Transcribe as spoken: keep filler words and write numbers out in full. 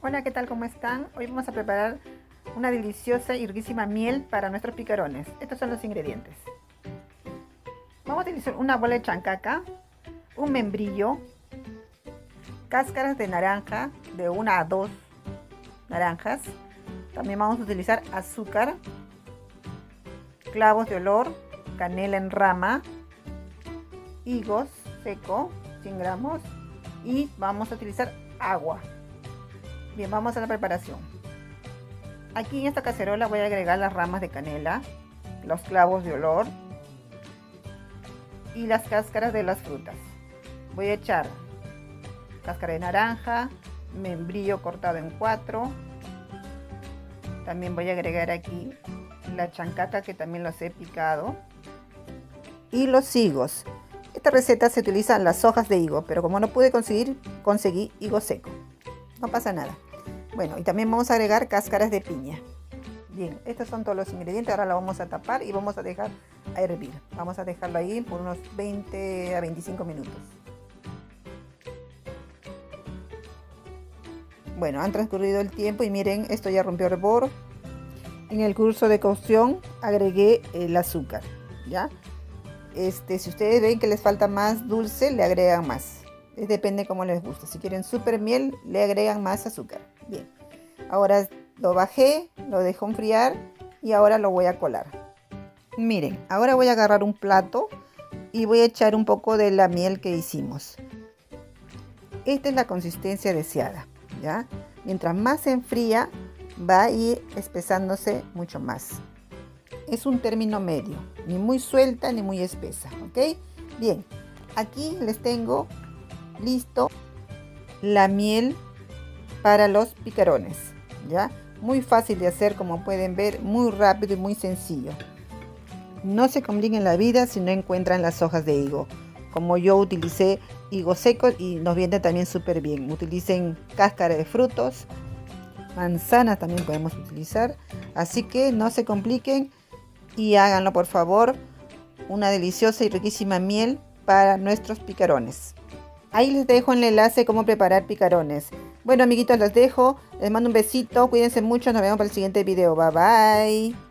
Hola, ¿qué tal? ¿Cómo están? Hoy vamos a preparar una deliciosa y riquísima miel para nuestros picarones. Estos son los ingredientes. Vamos a utilizar una bola de chancaca, un membrillo, cáscaras de naranja de una a dos naranjas. También vamos a utilizar azúcar, clavos de olor, canela en rama, higos seco, cien gramos, y vamos a utilizar agua. Bien, vamos a la preparación. Aquí en esta cacerola voy a agregar las ramas de canela, los clavos de olor y las cáscaras de las frutas. Voy a echar cáscara de naranja, membrillo cortado en cuatro. También voy a agregar aquí la chancaca, que también los he picado, y los higos. Esta receta se utilizan las hojas de higo, pero como no pude conseguir, conseguí higo seco. No pasa nada. Bueno, y también vamos a agregar cáscaras de piña. Bien, estos son todos los ingredientes. Ahora lo vamos a tapar y vamos a dejar a hervir. Vamos a dejarlo ahí por unos veinte a veinticinco minutos. Bueno, han transcurrido el tiempo y miren, esto ya rompió hervor. En el curso de cocción agregué el azúcar, ¿ya? Este, si ustedes ven que les falta más dulce, le agregan más. Depende cómo les guste. Si quieren super miel, le agregan más azúcar. Bien, ahora lo bajé, lo dejo enfriar y ahora lo voy a colar. Miren, ahora voy a agarrar un plato y voy a echar un poco de la miel que hicimos. Esta es la consistencia deseada, ¿ya? Mientras más se enfría, va a ir espesándose mucho más. Es un término medio, ni muy suelta ni muy espesa, ¿ok? Bien, aquí les tengo listo la miel para los picarones, ¿ya? Muy fácil de hacer, como pueden ver, muy rápido y muy sencillo. No se compliquen la vida si no encuentran las hojas de higo. Como yo utilicé higo seco y nos viene también súper bien. Utilicen cáscara de frutos, manzanas también podemos utilizar. Así que no se compliquen y háganlo, por favor. Una deliciosa y riquísima miel para nuestros picarones. Ahí les dejo el enlace de cómo preparar picarones. Bueno, amiguitos, los dejo. Les mando un besito. Cuídense mucho. Nos vemos para el siguiente video. Bye, bye.